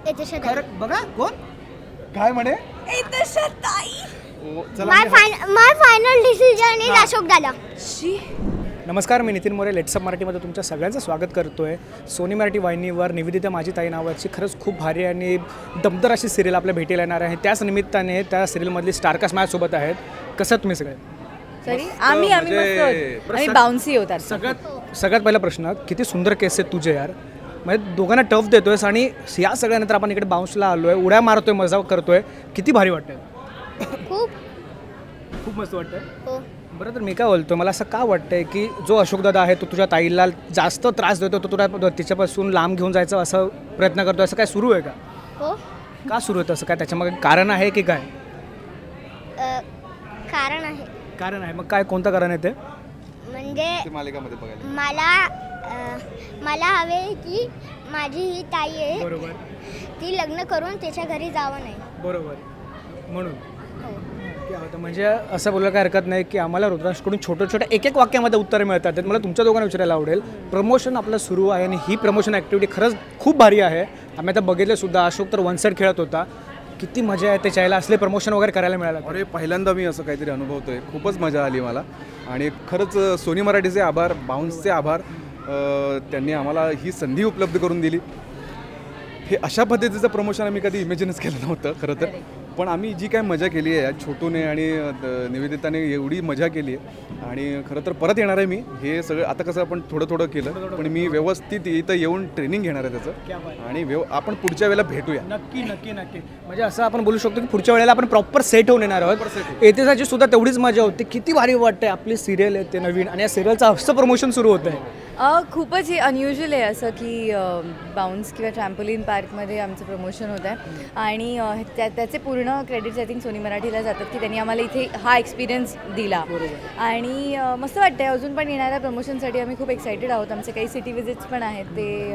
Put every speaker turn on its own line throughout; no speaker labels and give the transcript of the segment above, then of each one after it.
खरं बघा कोण काय म्हणे
my final decision is Ashok dada.
नमस्कार, मी नितीन मोरे. लेट्सअप मराठीमध्ये तुमच्या सगळ्यांचं स्वागत करतोय. सोनी मराठी वाहिनीवर निवेदिता माझी ताई नावाची खरंच खूप भारी आणि दमदार अशी सिरियल आपल्या भेटीला येणार आहे. त्याच निमित्ताने त्या सिरियलमधली स्टारकास्ट माझ्यासोबत आहेत. कसं तुम्ही सगळे?
आम्ही आम्ही बाउन्सी होतात.
सगळ्यात पहिला प्रश्न, किती सुंदर केस आहेत तुझे यार. म्हणजे दोघांना टफ देतोयस आणि या सगळ्यानंतर आपण इकडे बाउन्सला आलोय, उड्या मारतोय, मजा करतोय. किती भारी वाटतंय? खूप मस्त वाटतंय.
हो.
बरं, तर मी काय बोलतो, मला असं का वाटतंय की जो अशोकदादा आहे तो तुझ्या ताईला जास्त त्रास देतो, तो तुला तिच्यापासून लांब घेऊन जायचं असं प्रयत्न करतो, असं काय सुरू आहे का?
हो.
का सुरू आहे तसं? काय त्याच्यामागे कारण आहे की काय?
कारण आहे.
मग काय, कोणतं कारण आहे ते?
म्हणजे मला हवे की माझी ही ताई आहे,
बरोबर,
ती लग्न करून त्याच्या घरी जावं नाही.
बरोबर, म्हणून
हो.
म्हणजे असं बोलायला काय हरकत नाही की आम्हाला रुद्रांशकडून छोट्या एक वाक्यामध्ये उत्तरं मिळतात. तर मला तुमच्या दोघांना विचारायला आवडेल, प्रमोशन आपलं सुरू आहे आणि ही प्रमोशन ॲक्टिव्हिटी खरंच खूप भारी आहे. आम्ही आता बघितलं सुद्धा, अशोक तर वन साईड खेळत होता. किती मजा आहे त्याच्याला, असले प्रमोशन वगैरे करायला मिळालं.
अरे, पहिल्यांदा मी असं काहीतरी अनुभवतोय. खूपच मजा आली मला. आणि खरंच सोनी मराठीचे आभार, बाउन्सचे आभार. त्यांनी आम्हाला ही संधी उपलब्ध करून दिली. हे अशा पद्धतीचं प्रमोशन आम्ही कधी इमॅजिनच केलं नव्हतं खरं तर. पण आम्ही जी काय मजा केली आहे छोटूने आणि निवेदिताने, एवढी मजा केली आहे. आणि खरं तर परत येणार आहे मी. हे सगळं आता कसं आपण थोडं केलं, पण मी व्यवस्थित इथं येऊन ट्रेनिंग घेणार आहे त्याचं. आणि आपण पुढच्या वेळेला भेटूया.
नक्की. म्हणजे असं आपण बोलू शकतो की पुढच्या वेळेला आपण प्रॉपर सेट होऊन येणार आहोत. येतेसाठी सुद्धा तेवढीच मजा होते. किती भारी वाटते, आपली सिरियल येते नवीन आणि या सिरियलचं असं प्रमोशन सुरू होतं आहे.
खूपच हे अनयुज्युअल आहे असं की बाउन्स किंवा ट्रॅम्पोलिन पार्कमध्ये आमचं प्रमोशन होतं आहे. आणि त्याचे पूर्ण क्रेडिट्स आय थिंक सोनी मराठीला जातात की त्यांनी आम्हाला इथे हा एक्सपिरियन्स दिला. आणि मस्त वाटतं आहे. अजून पण येणाऱ्या प्रमोशनसाठी आम्ही खूप एक्सायटेड आहोत. आमचे काही सिटी विजिट्स पण आहेत, ते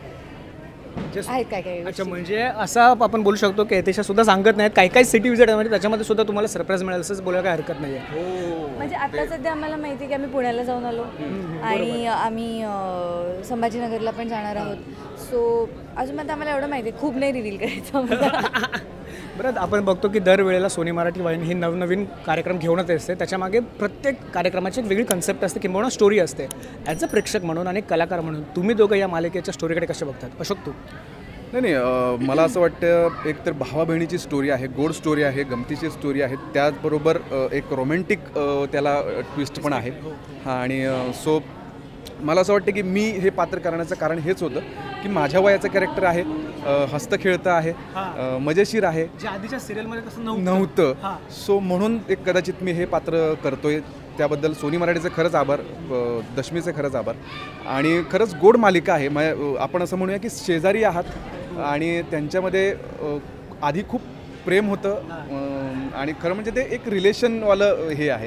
आहेत काय.
अच्छा, म्हणजे असं आपण बोलू शकतो की येतेशा सुद्धा सांगत नाहीत, काही सिटी विजिट आहे, म्हणजे त्याच्यामध्ये सुद्धा तुम्हाला सरप्राईज मिळेल असंच बोलायला काय हरकत नाही आहे.
म्हणजे आता सध्या आम्हाला माहिती आहे की आम्ही पुण्याला जाऊन आलो आणि आम्ही संभाजीनगरला पण जाणार आहोत. सो अजून आता आम्हाला एवढं माहिती आहे, खूप नाही रिव्हील करायचं.
बरं, आपण बघतो की दरवेळेला सोनी मराठी वाहिनी ही नवनवीन कार्यक्रम घेऊनच असते. त्याच्यामागे प्रत्येक कार्यक्रमाची एक वेगळी कन्सेप्ट असते किंवा स्टोरी असते. ॲज अ प्रेक्षक म्हणून आणि कलाकार म्हणून तुम्ही दोघं या मालिकेच्या स्टोरीकडे कसे बघतात? अशोक, तू?
नाही, मला असं वाटतं, एक तर भावा बहिणीची स्टोरी आहे, गोड स्टोरी आहे, गमतीची स्टोरी आहे. त्याचबरोबर एक रोमॅन्टिक त्याला ट्विस्ट पण आहे. आणि सो मला असं वाटतं की मी हे पात्र करण्याचं कारण हेच होतं की माझ्या वयाचं कॅरेक्टर आहे, हस्त खेळतं आहे, मजेशीर आहे,
जे आधीच्या सिरियलमध्ये तसं
नव्हतं. सो म्हणून एक कदाचित मी हे पात्र करतोय. त्याबद्दल सोनी मराठीचे खरंच आभार, दशमीचे खरंच आभार. आणि खरंच गोड मालिका आहे. आपण असं म्हणूया की शेजारी आहात आणि त्यांच्यामध्ये आधी खूप प्रेम होतं आणि खरं म्हणजे ते एक रिलेशनवालं हे आहे.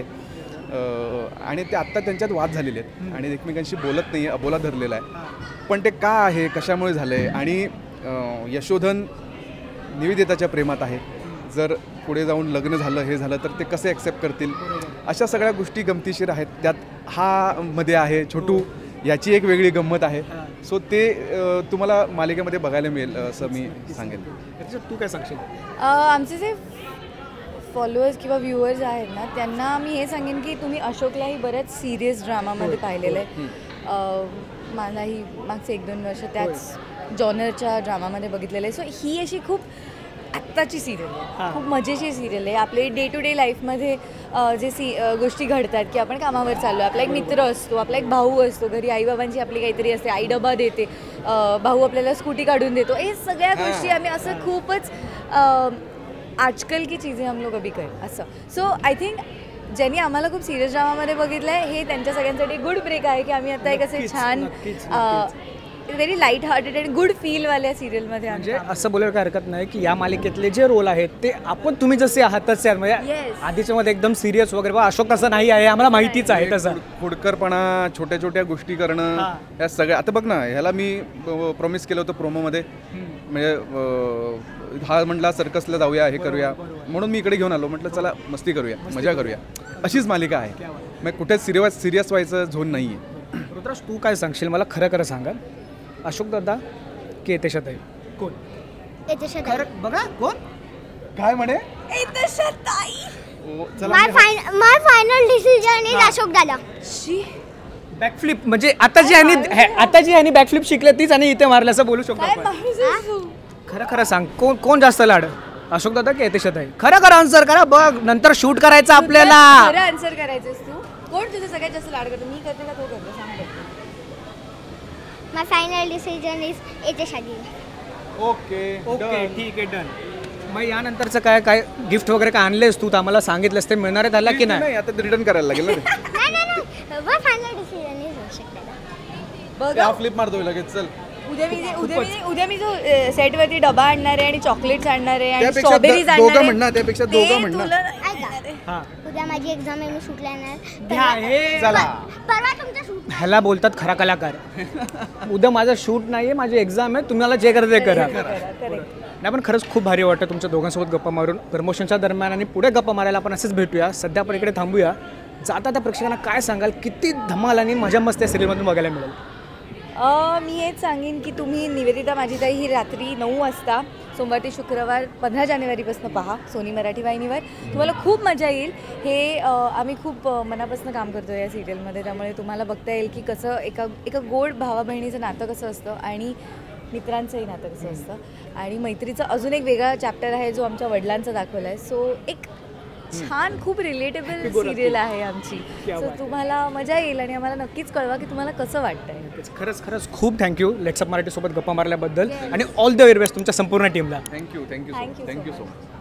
आणि ते आत्ता त्यांच्यात वाद झालेले आहेत आणि एकमेकांशी बोलत नाही, अबोला धरलेला आहे. पण ते का आहे, कशामुळे झालं आहे? आणि यशोधन निवेदिताच्या प्रेमात आहे. जर पुढे जाऊन लग्न झालं, हे झालं, तर ते कसे ॲक्सेप्ट करतील? अशा सगळ्या गोष्टी गमतीशीर आहेत. त्यात हा मध्ये आहे छोटू, याची एक वेगळी गंमत आहे. सो ते तुम्हाला मालिकेमध्ये बघायला मिळेल असं मी सांगेन.
तू काय सांगशील?
आमचे जे फॉलोअर्स किंवा व्ह्युअर्स आहेत ना, त्यांना मी हे सांगेन की तुम्ही अशोकलाही बऱ्याच सिरियस ड्रामामध्ये पाहिलेलं आहे. मलाही मागचे 1-2 वर्ष त्याच जॉनरच्या ड्रामामध्ये बघितलेलं आहे. सो ही अशी खूप आत्ताची सिरियल आहे, खूप मजेशीर सिरियल आहे. आपले डे टू डे लाईफमध्ये जे गोष्टी घडतात की आपण कामावर चाललो, आपला एक मित्र असतो, आपला एक भाऊ असतो, घरी आईबाबांची आपली काहीतरी असते, आई डबा देते, भाऊ आपल्याला स्कूटी काढून देतो. हे सगळ्या गोष्टी आम्ही असं खूपच आजकाल की चीजें हम लोग अभी कर असं. सो आय थिंक ज्यांनी आम्हाला खूप सिरियस ड्रामामध्ये बघितलं आहे, हे त्यांच्या सगळ्यांसाठी गुड ब्रेक आहे की आम्ही आता एक असे छान व्हेरी लाईट हार्टेड आणि गुड फीलवाल्या सिरियलमध्ये.
म्हणजे असं बोलायला काय हरकत नाही की या मालिकेतले जे रोल आहेत ते आपण तुम्ही जसे आहात तसे आहेत. म्हणजे आधीच्या मध्ये एकदम सिरियस वगैरे, अशोक तसं नाही आहे, आम्हाला माहितीच आहे. तसं
फुडकरपणा, छोट्या गोष्टी करणं, या सगळ्या. आता बघ ना, ह्याला मी प्रॉमिस केलं होतं प्रोमोमध्ये, म्हणजे हा म्हटला सर्कसला जाऊया, हे करूया, म्हणून मी इकडे घेऊन आलो. म्हटलं चला मस्ती करूया, मजा करूया. अशीच मालिका आहे. मग कुठे सिरियस व्हायचं झोन नाही आहे.
रुद्राज, तू काय सांगशील? मला खरं सांगा, अशोक दादा की येतेशात आहे कोण?
येतेशा ताई.
खरं बघा कोण काय म्हणे
चला
my final decision is Ashok dada.
Backflip म्हणजे आता जी ह्यानी बॅकफ्लिप शिकले तीच आणि इथे मारलं असं बोलू शकतो
काय
आपण.
माणूस तू?
खरं खरं सांग कोण जास्त लाड अशोक दादा की यतेशत आहे? खरं आन्सर करा बघ नंतर शूट करायचं आपल्याला.
खरं आन्सर करायचंस तू. कोण तुझं सगळ्यात जास्त लाड करतो? मी करते का तो करतो? सांग बघ.
माय फायनल डिसिजन इज येतेशा दी.
ओके ठीक आहे डन. मग यानंतरचं काय गिफ्ट वगैरे काय आणलेस तू तर आम्हाला सांगितलंस ते मिळणार आहे त्याला की नाही?
नाही आता रिटर्न करायला लागेल ना
नाही my final decision is Ashok dada.
बघ
ते फ्लिप मारतोय लगेच चल.
उद्या मी जो सेटवरती डबा आणणार आहे आणि चॉकलेट्स आणणार आहे आणि
त्यापेक्षा
स्ट्रॉबेरीज
दोघं
आणणार आहे.
म्हणणार त्यापेक्षा दोघं म्हणणार.
ऐका
हां
उद्या माझी एक्झाम आहे मी शूटला येणार.
घ्या हे.
चला
परवा तुमचा शूट.
ह्याला बोलतात खरा कलाकार. उद्या माझं शूट नाही आहे माझी एक्झाम आहे तुम्हाला जे करायचं ते करा. नाही पण खरंच खूप भारी वाटतं तुमच्या दोघांसोबत गप्पा मारून प्रमोशनच्या दरम्यान आणि पुढे गप्पा मारायला आपण असेच भेटूया. सध्या आपण इकडे थांबूया. जाता त्या प्रेक्षकांना काय सांगाल किती धमाल आणि मजा मस्त या सिरियलमधून बघायला मिळेल?
मी हेच सांगेन की तुम्ही निवेदिता माझी ताई ही रात्री 9 वाजता सोमवार ते शुक्रवार 15 जानेवारीपासून पहा सोनी मराठी वाहिनीवर. तुम्हाला खूप मजा येईल. हे आम्ही खूप मनापासून काम करतो या सिरियलमध्ये, त्यामुळे तुम्हाला बघता येईल की कसं एका गोड भावा बहिणीचं नातं कसं असतं आणि मित्रांचंही नातं कसं असतं आणि मैत्रीचं अजून एक वेगळा चॅप्टर आहे जो आमच्या वडिलांचा दाखवला आहे. सो एक छान खूप रिलेटेबल सिरियल आहे आमची. सो तुम्हाला मजा येईल आणि आम्हाला नक्कीच कळवा की तुम्हाला कसं वाटतंय.
खरंच खूप थँक्यू लेट्सअप मराठीसोबत गप्पा मारल्याबद्दल आणि ऑल द व्हेरी बेस्ट तुमच्या संपूर्ण टीमला.
Thank you
Thank you so
so much.